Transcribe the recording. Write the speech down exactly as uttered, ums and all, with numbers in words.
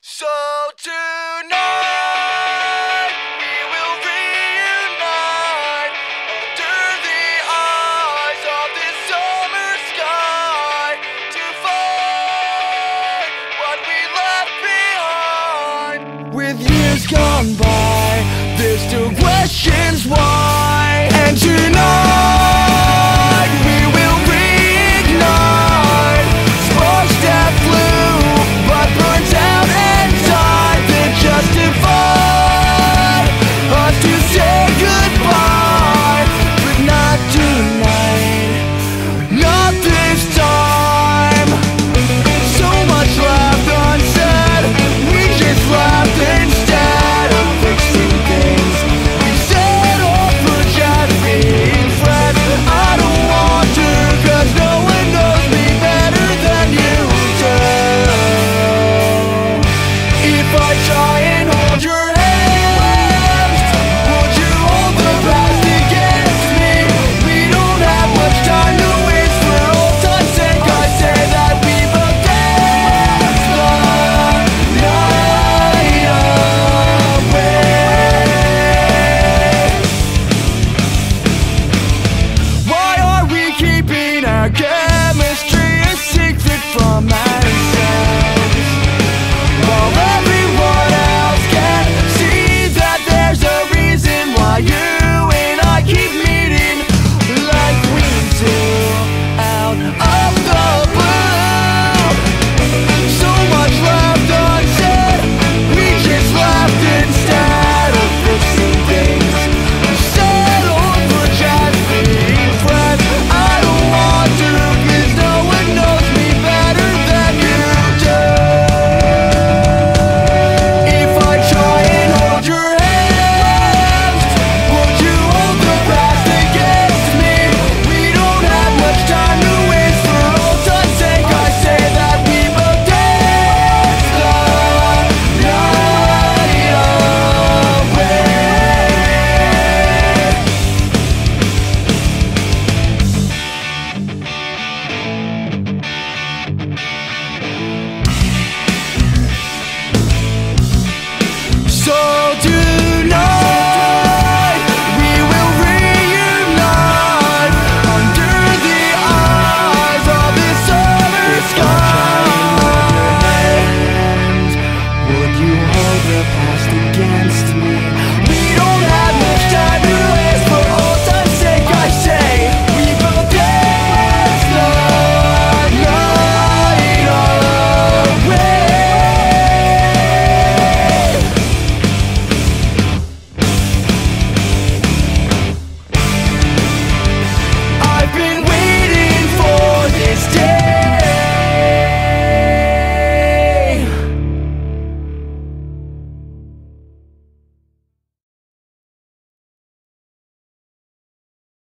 So tonight we will reunite under the eyes of this summer sky to find what we left behind. With years gone by, there's still questions why. And tonight we will reignite sparks that flew but burnt out and died that justified us to say goodbye. But not tonight, not this time. So much left unsaid, we just laughed instead of fixing things we said or forgot being friends. I don't want to, cause no one knows me better than you do. If I try and